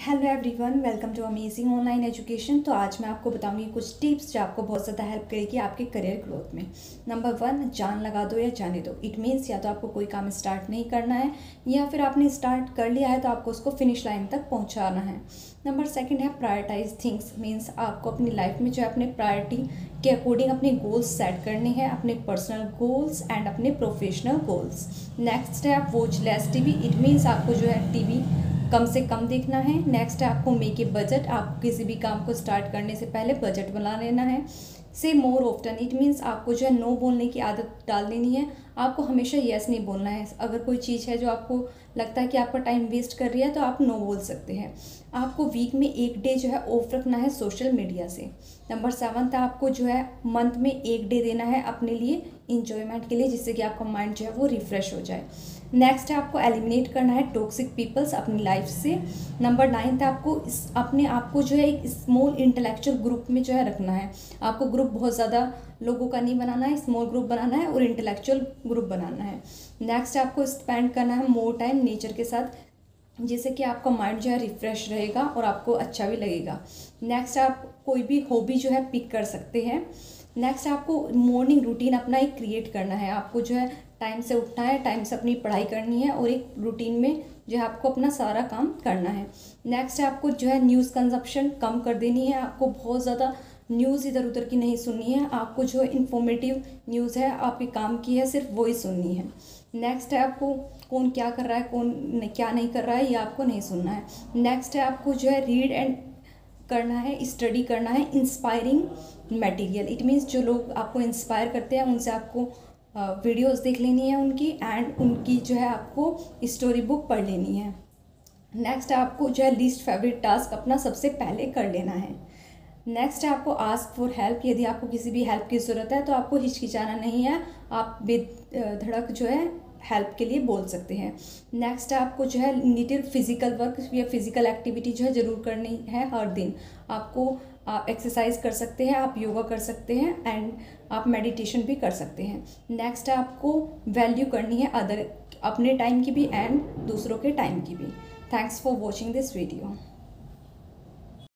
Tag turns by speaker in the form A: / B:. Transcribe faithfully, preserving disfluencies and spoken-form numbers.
A: Hello everyone, welcome to amazing online education. तो आज मैं आपको बताऊंगी कुछ टिप्स जो आपको बहुत ज़्यादा हेल्प करेगी आपके करियर ग्रोथ में। नंबर वन, जान लगा दो या जाने दो। इट मीन्स या तो आपको कोई काम स्टार्ट नहीं करना है या फिर आपने स्टार्ट कर लिया है तो आपको उसको फिनिश लाइन तक पहुंचाना है। नंबर सेकंड है प्रायोरिटाइज थिंग्स। मीन्स आपको अपनी लाइफ में जो है अपने प्रायोरिटी के अकॉर्डिंग अपने गोल्स सेट करने हैं, अपने पर्सनल गोल्स एंड अपने प्रोफेशनल गोल्स। नेक्स्ट है आप watch less TV. It means आपको जो है टीवी कम से कम देखना है। नेक्स्ट है आपको मेक ए बजट। आप किसी भी काम को स्टार्ट करने से पहले बजट बना लेना है। से मोर ऑफ्टन। इट मीन्स आपको जो है नो बोलने की आदत डाल लेनी है। आपको हमेशा येस नहीं बोलना है। अगर कोई चीज़ है जो आपको लगता है कि आपका टाइम वेस्ट कर रही है तो आप नो बोल सकते हैं। आपको वीक में एक डे जो है ऑफ रखना है सोशल मीडिया से। नंबर सेवन्थ है आपको जो है मंथ में एक डे देना है अपने लिए इंजॉयमेंट के लिए, जिससे कि आपका माइंड जो है वो रिफ्रेश हो जाए। नेक्स्ट है आपको एलिमिनेट करना है टॉक्सिक पीपल्स अपनी लाइफ से। नंबर नाइन्थ है आपको इस अपने आप को जो है एक स्मॉल इंटेलेक्चुअल ग्रुप में जो है रखना है। आपको ग्रुप बहुत ज़्यादा लोगों का नहीं बनाना है, स्मॉल ग्रुप बनाना है और इंटेलेक्चुअल ग्रुप बनाना है। नेक्स्ट है आपको स्पेंड करना है मोर टाइम नेचर के साथ, जिससे कि आपका माइंड जो है रिफ्रेश रहेगा और आपको अच्छा भी लगेगा। नेक्स्ट आप कोई भी हॉबी जो है पिक कर सकते हैं। नेक्स्ट आपको मॉर्निंग रूटीन अपना एक क्रिएट करना है। आपको जो है टाइम से उठना है, टाइम से अपनी पढ़ाई करनी है और एक रूटीन में जो है आपको अपना सारा काम करना है। नेक्स्ट है आपको जो है न्यूज़ कंजप्शन कम कर देनी है। आपको बहुत ज़्यादा न्यूज़ इधर उधर की नहीं सुननी है। आपको जो इन्फॉर्मेटिव न्यूज़ है आपके काम की है, सिर्फ वही सुननी है। नेक्स्ट है आपको कौन क्या कर रहा है, कौन क्या नहीं कर रहा है, ये आपको नहीं सुनना है। नेक्स्ट है आपको जो है रीड एंड करना है, स्टडी करना है इंस्पायरिंग मटेरियल। इट मीन्स जो लोग आपको इंस्पायर करते हैं उनसे आपको वीडियोस देख लेनी है उनकी, एंड उनकी जो है आपको स्टोरी बुक पढ़ लेनी है। नेक्स्ट आपको जो है लीस्ट फेवरेट टास्क अपना सबसे पहले कर लेना है। नेक्स्ट है आपको आस्क फॉर हेल्प। यदि आपको किसी भी हेल्प की ज़रूरत है तो आपको हिचकिचाना नहीं है, आप बेधड़क जो है हेल्प के लिए बोल सकते हैं। नेक्स्ट है आपको जो है नीडेड फिजिकल वर्क या फिजिकल एक्टिविटी जो है ज़रूर करनी है हर दिन। आपको आप एक्सरसाइज कर सकते हैं, आप योगा कर सकते हैं एंड आप मेडिटेशन भी कर सकते हैं। नेक्स्ट है आपको वैल्यू करनी है अदर अपने टाइम की भी एंड दूसरों के टाइम की भी। Thanks for watching this video.